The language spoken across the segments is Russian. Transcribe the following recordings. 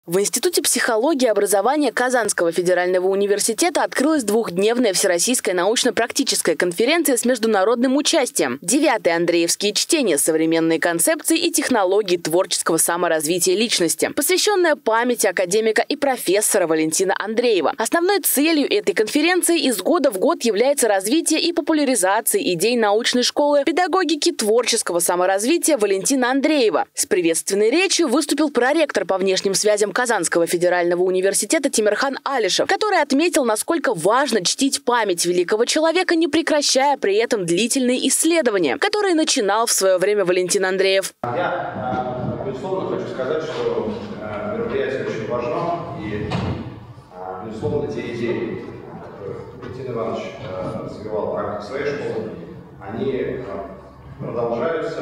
В Институте психологии и образования Казанского федерального университета открылась двухдневная всероссийская научно-практическая конференция с международным участием. 9-е Андреевские чтения. Современные концепции и технологии творческого саморазвития личности, посвященная памяти академика и профессора Валентина Андреева. Основной целью этой конференции из года в год является развитие и популяризация идей научной школы педагогики творческого саморазвития Валентина Андреева. С приветственной речью выступил проректор по внешним связям Казанского федерального университета Тимирхан Алишев, который отметил, насколько важно чтить память великого человека, не прекращая при этом длительные исследования, которые начинал в свое время Валентин Андреев. Я, безусловно, хочу сказать, что мероприятие очень важно, и, безусловно, те идеи, которые Валентин Иванович развивал в рамках своей школы, они продолжаются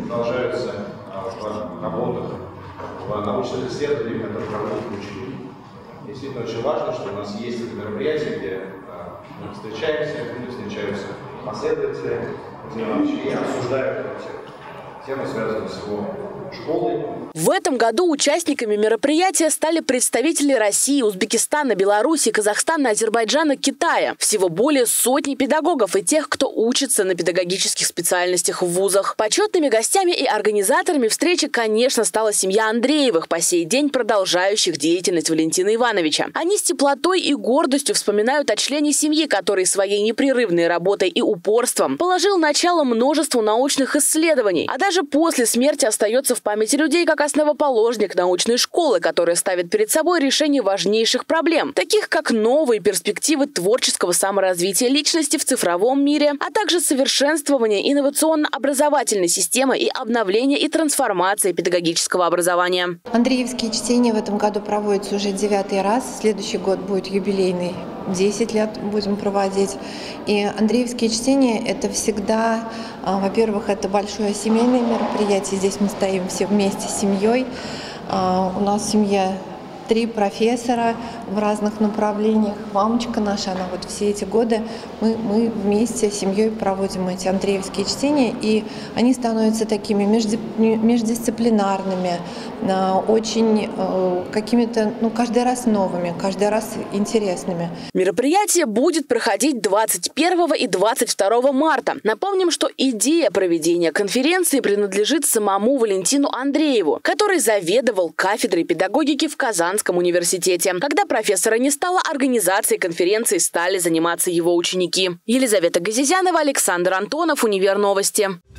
в работах, в научных исследованиях, которые проводят ученики. Действительно очень важно, что у нас есть это мероприятие, где мы встречаются последователи и обсуждают эти темы, связанные с его школой. В этом году участниками мероприятия стали представители России, Узбекистана, Беларуси, Казахстана, Азербайджана, Китая. Всего более сотни педагогов и тех, кто учится на педагогических специальностях в вузах. Почетными гостями и организаторами встречи, конечно, стала семья Андреевых, по сей день продолжающих деятельность Валентина Ивановича. Они с теплотой и гордостью вспоминают о члене семьи, который своей непрерывной работой и упорством положил начало множеству научных исследований, а даже после смерти остается в памяти людей как основоположник научной школы, которая ставит перед собой решение важнейших проблем, таких как новые перспективы творческого саморазвития личности в цифровом мире, а также совершенствование инновационно-образовательной системы и обновление и трансформация педагогического образования. Андреевские чтения в этом году проводятся уже 9-й раз. Следующий год будет юбилейный. 10 лет будем проводить. И Андреевские чтения – это всегда, во-первых, это большое семейное мероприятие. Здесь мы стоим все вместе с семьей. У нас семья 3 профессора в разных направлениях. Мамочка наша, она вот все эти годы мы вместе с семьей проводим эти андреевские чтения, и они становятся такими междисциплинарными, очень какими-то, каждый раз новыми, каждый раз интересными. Мероприятие будет проходить 21 и 22 марта. Напомним, что идея проведения конференции принадлежит самому Валентину Андрееву, который заведовал кафедрой педагогики в Казанском университете. Когда профессора не стало, организацией конференции стали заниматься его ученики. Елизавета Газизянова, Александр Антонов, Универновости.